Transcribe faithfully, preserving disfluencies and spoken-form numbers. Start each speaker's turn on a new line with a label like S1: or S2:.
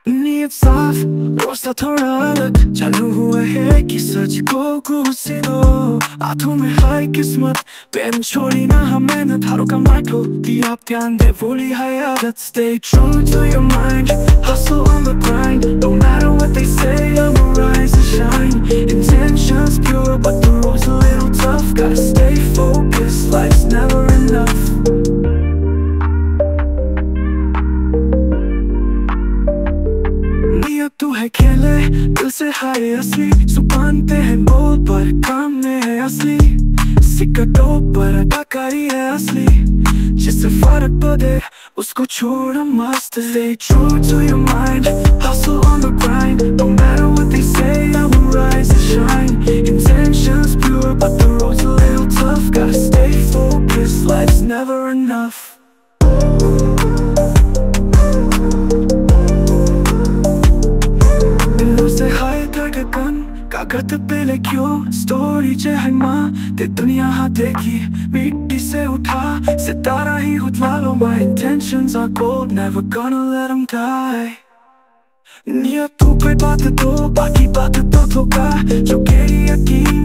S1: नीयत साफ रास्ता थोड़ा अलग चालू हुआ है कि सच को घुसे दो हाथों में हाय किस्मत पेन छोड़ी ना हम मेहनत हारों का माइक्रो कि आप ध्यान दे बोली है आदत stay true to your mind hustle on the grind no matter what they say I'ma rise and shine intentions pure but the road's a little tough gotta stay focused life's never enough तू है खेले दिल से हारे असली सुपानते हैं बोल पर काम में है असली सिक्का दो पर अदाकारी है असली जिससे फर्क पड़े उसको छोड़ मस्त stay true to your mind hustle on the grind no matter what they say I will rise and shine intentions pure but the road's a little tough gotta stay focused life's never enough कागज पे लिखियो story चाहे माँ ते दुनिया हाँ देखी मिट्टी से उठा सितारा ही उठा लो my intentions are gold never gonna let them die नियत तू पे बात दो बाकी बात तो धोखा जो गहरी यकीन